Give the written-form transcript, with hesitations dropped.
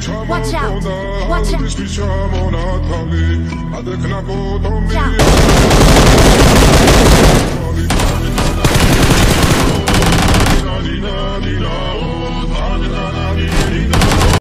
Watch out! Watch out! Diciamo una tali, a te che la